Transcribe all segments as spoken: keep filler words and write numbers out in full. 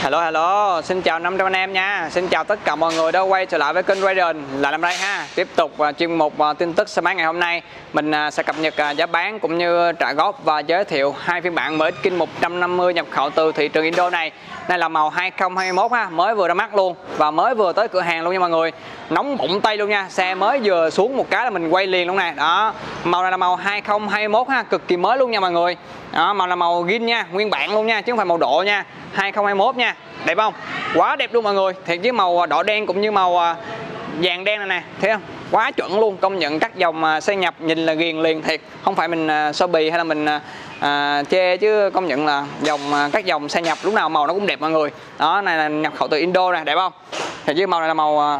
Hello hello, xin chào năm trăm anh em nha. Xin chào tất cả mọi người đã quay trở lại với kênh Raider là làm đây ha. Tiếp tục uh, chuyên mục uh, tin tức xe máy ngày hôm nay. Mình uh, sẽ cập nhật uh, giá bán cũng như trả góp và giới thiệu hai phiên bản mới King một trăm năm mươi nhập khẩu từ thị trường Indo này. Đây là màu hai không hai mốt ha, mới vừa ra mắt luôn và mới vừa tới cửa hàng luôn nha mọi người. Nóng bụng tay luôn nha, xe mới vừa xuống một cái là mình quay liền luôn nè. Đó, màu này là màu hai không hai mốt ha, cực kỳ mới luôn nha mọi người. Đó, màu là màu zin nha, nguyên bản luôn nha, chứ không phải màu độ nha. hai không hai mốt nha, đẹp không? Quá đẹp luôn mọi người, thiệt với màu đỏ đen cũng như màu vàng đen này nè, thấy không? Quá chuẩn luôn, công nhận các dòng xe nhập nhìn là ghiền liền thiệt, không phải mình so bì hay là mình à, chê, chứ công nhận là dòng các dòng xe nhập lúc nào màu nó cũng đẹp mọi người. Đó, này là nhập khẩu từ Indo này, đẹp không? Thiệt với màu này là màu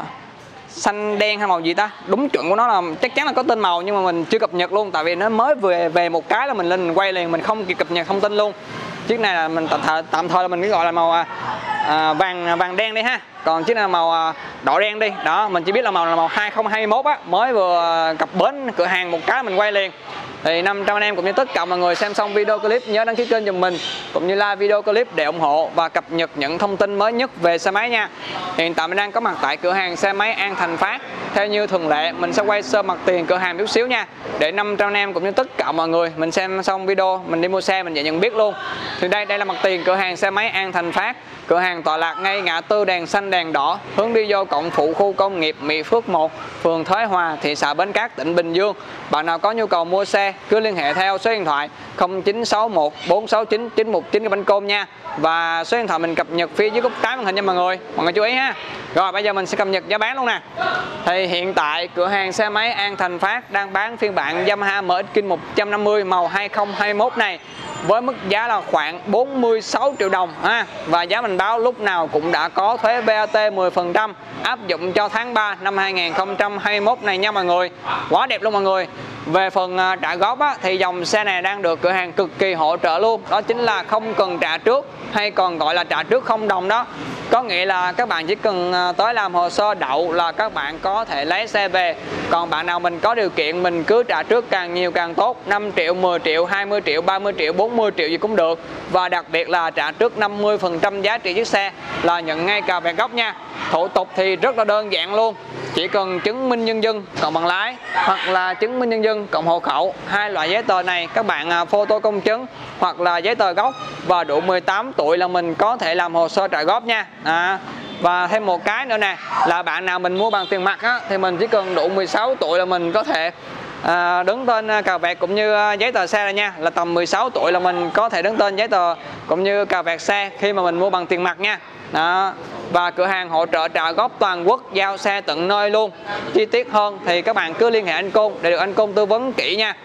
xanh đen hay màu gì ta, đúng chuẩn của nó là chắc chắn là có tên màu nhưng mà mình chưa cập nhật luôn, tại vì nó mới về về một cái là mình lên mình quay liền, mình không kịp cập nhật thông tin luôn. Chiếc này là mình tạm thời, tạm thời là mình cứ gọi là màu à, vàng vàng đen đi ha, còn chiếc này là màu à, đỏ đen đi. Đó, mình chỉ biết là màu là màu hai không hai mốt á, mới vừa cập bến cửa hàng một cái mình quay liền. Thì năm trăm anh em cũng như tất cả mọi người xem xong video clip nhớ đăng ký kênh giùm mình cũng như like video clip để ủng hộ và cập nhật những thông tin mới nhất về xe máy nha. Hiện tại mình đang có mặt tại cửa hàng xe máy An Thành Phát. Theo như thường lệ mình sẽ quay sơ mặt tiền cửa hàng chút xíu nha, để năm trăm anh em cũng như tất cả mọi người mình xem xong video mình đi mua xe mình dễ nhận biết luôn. Thì đây đây là mặt tiền cửa hàng xe máy An Thành Phát. Cửa hàng tọa lạc ngay ngã tư đèn xanh đèn đỏ, hướng đi vô cổng phụ khu công nghiệp Mỹ Phước một, phường Thới Hòa, thị xã Bến Cát, tỉnh Bình Dương. Bạn nào có nhu cầu mua xe cứ liên hệ theo số điện thoại không chín sáu một bốn sáu chín chín một chín cái bánh côm nha. Và số điện thoại mình cập nhật phía dưới góc trái màn hình nha mọi người. Mọi người chú ý ha. Rồi bây giờ mình sẽ cập nhật giá bán luôn nè. Thì hiện tại cửa hàng xe máy An Thành Phát đang bán phiên bản Yamaha em ích King một trăm năm mươi màu hai không hai mốt này với mức giá là khoảng bốn mươi sáu triệu đồng ha. Và giá mình báo lúc nào cũng đã có thuế vê a tê mười phần trăm áp dụng cho tháng ba năm hai nghìn không trăm hai mươi mốt này nha mọi người. Quá đẹp luôn mọi người. Về phần trả góp á, thì dòng xe này đang được cửa hàng cực kỳ hỗ trợ luôn. Đó chính là không cần trả trước, hay còn gọi là trả trước không đồng đó. Có nghĩa là các bạn chỉ cần tới làm hồ sơ đậu là các bạn có thể lấy xe về. Còn bạn nào mình có điều kiện mình cứ trả trước càng nhiều càng tốt, năm triệu, mười triệu, hai mươi triệu, ba mươi triệu, bốn mươi triệu gì cũng được. Và đặc biệt là trả trước năm mươi phần trăm giá trị chiếc xe là nhận ngay cà vẹt gốc nha. Thủ tục thì rất là đơn giản luôn. Chỉ cần chứng minh nhân dân cộng bằng lái hoặc là chứng minh nhân dân cộng hộ khẩu. Hai loại giấy tờ này các bạn photo công chứng hoặc là giấy tờ gốc và đủ mười tám tuổi là mình có thể làm hồ sơ trả góp nha. À, và thêm một cái nữa nè, là bạn nào mình mua bằng tiền mặt á, thì mình chỉ cần đủ mười sáu tuổi là mình có thể à, đứng tên cà vẹt cũng như giấy tờ xe này nha. Là tầm mười sáu tuổi là mình có thể đứng tên giấy tờ cũng như cà vẹt xe khi mà mình mua bằng tiền mặt nha. Đó. Và cửa hàng hỗ trợ trả góp toàn quốc, giao xe tận nơi luôn. Chi tiết hơn thì các bạn cứ liên hệ anh Côn để được anh Côn tư vấn kỹ nha.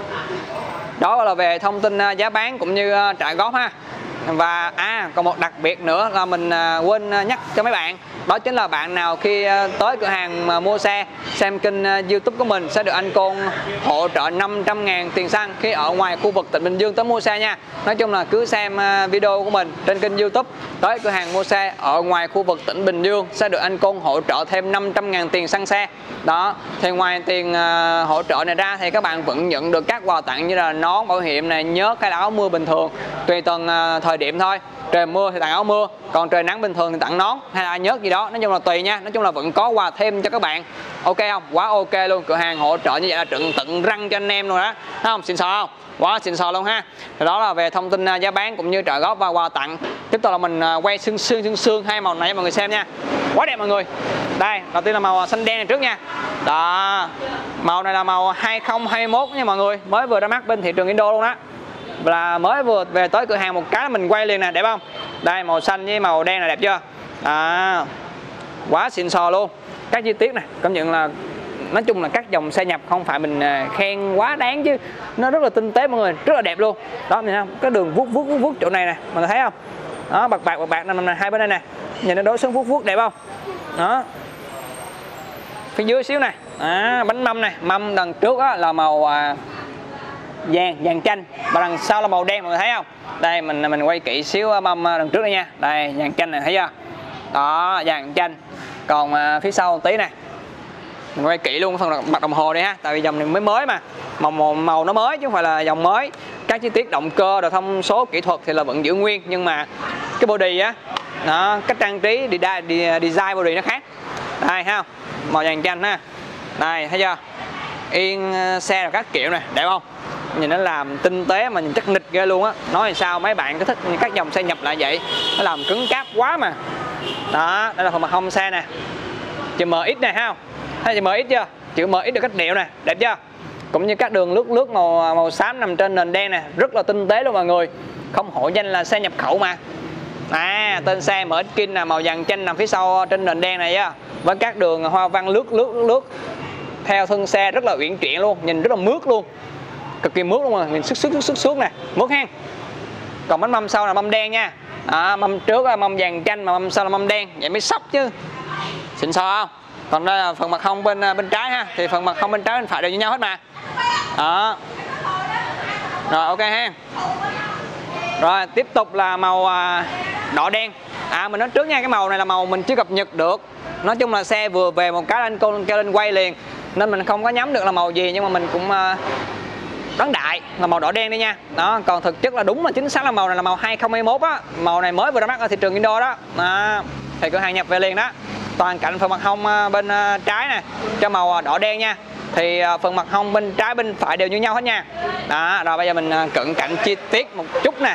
Đó là về thông tin giá bán cũng như trả góp ha. Và à còn một đặc biệt nữa là mình quên nhắc cho mấy bạn, đó chính là bạn nào khi tới cửa hàng mà mua xe xem kênh YouTube của mình sẽ được anh Côn hỗ trợ năm trăm ngàn tiền xăng khi ở ngoài khu vực tỉnh Bình Dương tới mua xe nha. Nói chung là cứ xem video của mình trên kênh YouTube tới cửa hàng mua xe ở ngoài khu vực tỉnh Bình Dương sẽ được anh Côn hỗ trợ thêm năm trăm ngàn tiền xăng xe. Đó, thì ngoài tiền hỗ trợ này ra thì các bạn vẫn nhận được các quà tặng như là nón bảo hiểm này, nhớt hay là áo mưa bình thường tùy từng thời điểm thôi. Trời mưa thì tặng áo mưa, còn trời nắng bình thường thì tặng nón hay là nhớt gì đó, nói chung là tùy nha. Nói chung là vẫn có quà thêm cho các bạn. Ok không? Quá ok luôn. Cửa hàng hỗ trợ như vậy là tận tận răng cho anh em luôn đó, thấy không? Xịn sò không? Quá xịn sò luôn ha. Thì đó là về thông tin giá bán cũng như trả góp và quà tặng. Tiếp tục là mình quay xương xương xương xương hai màu này cho mọi người xem nha. Quá đẹp mọi người. Đây, đầu tiên là màu xanh đen này trước nha. Đó. Màu này là màu hai không hai mốt nha mọi người, mới vừa ra mắt bên thị trường Indo luôn đó. Là mới vừa về tới cửa hàng một cái mình quay liền nè, đẹp không? Đây, màu xanh với màu đen là đẹp chưa? À, quá xịn sò luôn. Các chi tiết này công nhận là, nói chung là các dòng xe nhập không phải mình khen quá đáng chứ nó rất là tinh tế mọi người, rất là đẹp luôn. Đó nhìn không? Cái đường vuốt vuốt vuốt vuốt chỗ này nè, mọi người thấy không? Đó, bạc bạc bạc bạc nằm hai bên đây nè. Nhìn nó đối xứng vuốt vuốt đẹp không? Đó. Phía dưới xíu này, à, bánh mâm này, mâm đằng trước á, là màu à, vàng vàng chanh và đằng sau là màu đen, mọi người thấy không? Đây mình mình quay kỹ xíu mâm đằng trước đây nha. Đây vàng chanh này, thấy chưa? Đó, vàng chanh. Còn à, phía sau một tí này mình quay kỹ luôn phần mặt đồng hồ đây ha, tại vì dòng này mới mới mà màu, màu màu nó mới chứ không phải là dòng mới. Các chi tiết động cơ rồi thông số kỹ thuật thì là vẫn giữ nguyên, nhưng mà cái body á đó, cách trang trí đi design body nó khác. Đây ha, màu vàng chanh ha. Đây thấy chưa, yên xe là các kiểu này, đẹp không? Nhìn nó làm tinh tế mà nhìn chắc nịch ghê luôn á. Nói thì sao mấy bạn có thích các dòng xe nhập lại vậy, nó làm cứng cáp quá mà. Đó, đây là phần mặt hông xe nè, chữ em ích này ha, thấy chữ em ích chưa, chữ em ích được cách điệu nè, đẹp chưa? Cũng như các đường lướt lướt màu màu xám nằm trên nền đen nè, rất là tinh tế luôn mọi người, không hổ danh là xe nhập khẩu mà. À, tên xe em ích King là màu vàng chanh nằm phía sau trên nền đen này á, với các đường hoa văn lướt lướt lướt theo thân xe rất là uyển chuyển luôn, nhìn rất là mướt luôn, cực kỳ mướt luôn mà, nhìn sức sức sức sức nè, mướt ha. Còn bánh mâm sau là mâm đen nha, à, mâm trước là mâm vàng chanh mà mâm sau là mâm đen, vậy mới sốc chứ, xịn sò không? Còn đây là phần mặt hông bên bên trái ha, thì phần mặt hông bên trái bên phải đều như nhau hết mà. Đó. Rồi ok ha. Rồi tiếp tục là màu đỏ đen. À mình nói trước nha, cái màu này là màu mình chưa cập nhật được. Nói chung là xe vừa về một cái lên con kêu lên quay liền, nên mình không có nhắm được là màu gì, nhưng mà mình cũng đoán đại là màu đỏ đen đi nha. Đó, còn thực chất là đúng là chính xác là màu này là màu hai không hai mốt á, màu này mới vừa ra mắt ở thị trường Indo đó. Đó. Thì cửa hàng nhập về liền đó. Toàn cạnh phần mặt hông bên trái nè cho màu đỏ đen nha, thì phần mặt hông bên trái bên phải đều như nhau hết nha. Đó, rồi bây giờ mình cận cảnh chi tiết một chút nè.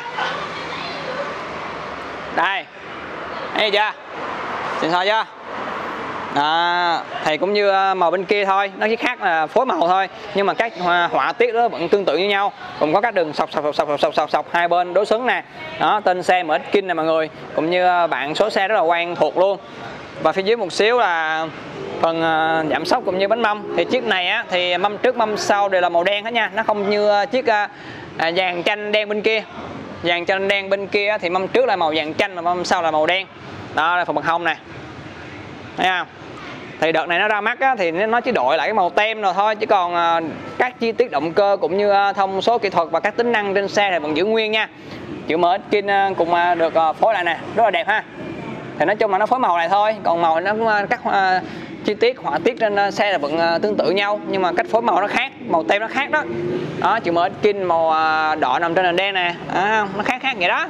Đây, thấy chưa, xịn sò chưa? À, thì cũng như màu bên kia thôi, nó chỉ khác là phối màu thôi, nhưng mà các họa tiết đó vẫn tương tự như nhau, cũng có các đường sọc sọc sọc sọc sọc sọc sọc hai bên đối xứng nè. Đó, tên xe em ích King nè mọi người, cũng như bạn số xe rất là quen thuộc luôn. Và phía dưới một xíu là phần uh, giảm sóc cũng như bánh mâm. Thì chiếc này á thì mâm trước mâm sau đều là màu đen hết nha, nó không như uh, chiếc uh, uh, vàng chanh đen bên kia. Vàng chanh đen bên kia á, thì mâm trước là màu vàng chanh và mâm sau là màu đen. Đó là phần mặt hông nè, thấy không? Thì đợt này nó ra mắt á, thì nó chỉ đổi lại cái màu tem rồi thôi, chứ còn uh, các chi tiết động cơ cũng như uh, thông số kỹ thuật và các tính năng trên xe thì vẫn giữ nguyên nha. Chữ em ích King uh, cũng uh, được uh, phối lại nè, rất là đẹp ha. Thì nói chung là nó phối màu này thôi, còn màu nó các uh, chi tiết họa tiết trên uh, xe là vẫn uh, tương tự nhau, nhưng mà cách phối màu nó khác, màu tem nó khác đó. Đó, chữ em ích King màu uh, đỏ nằm trên nền đen nè, à, nó khác khác vậy đó.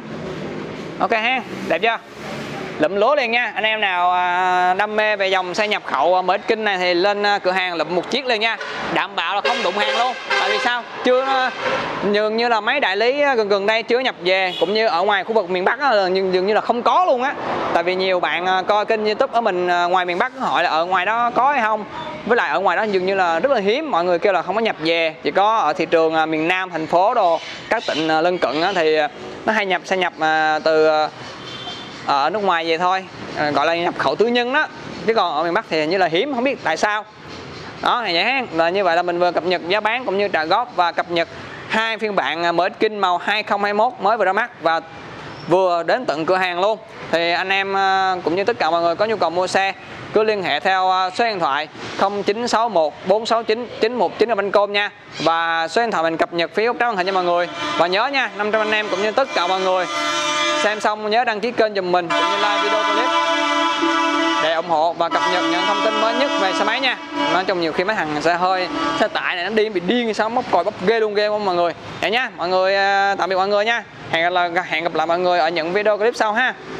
Ok ha, đẹp chưa? Lụm lúa liền nha, anh em nào uh, đam mê về dòng xe nhập khẩu em ích King này thì lên uh, cửa hàng lụm một chiếc liền nha, đảm bảo là không đụng hàng luôn. Tại vì sao? Chưa uh, dường như là mấy đại lý uh, gần gần đây chưa nhập về, cũng như ở ngoài khu vực miền Bắc uh, nhưng dường như là không có luôn á. Tại vì nhiều bạn uh, coi kênh YouTube ở mình uh, ngoài miền Bắc hỏi là ở ngoài đó có hay không, với lại ở ngoài đó dường như là rất là hiếm, mọi người kêu là không có nhập về, chỉ có ở thị trường uh, miền Nam thành phố đồ các tỉnh uh, lân cận uh, thì uh, nó hay nhập xe nhập uh, từ uh, ở nước ngoài về thôi, à, gọi là nhập khẩu tư nhân đó, chứ còn ở miền Bắc thì như là hiếm, không biết tại sao. Đó thì vậy ha, là như vậy là mình vừa cập nhật giá bán cũng như trả góp và cập nhật hai phiên bản em ích King màu hai không hai mốt mới vừa ra mắt và vừa đến tận cửa hàng luôn. Thì anh em cũng như tất cả mọi người có nhu cầu mua xe cứ liên hệ theo số điện thoại không chín sáu một bốn sáu chín chín một chín ở bên Com nha, và số điện thoại mình cập nhật phía góc trái màn hình cho mọi người. Và nhớ nha, năm trăm anh em cũng như tất cả mọi người xem xong nhớ đăng ký kênh giùm mình cũng như like video clip để ủng hộ và cập nhật những thông tin mới nhất về xe máy nha. Nói chung nhiều khi mấy thằng xe hơi xe tải này nó đi bị điên sao, móc còi bắp ghê luôn, ghê không mọi người. Vậy nhá, mọi người tạm biệt mọi người nha. Hẹn gặp lại hẹn gặp lại mọi người ở những video clip sau ha.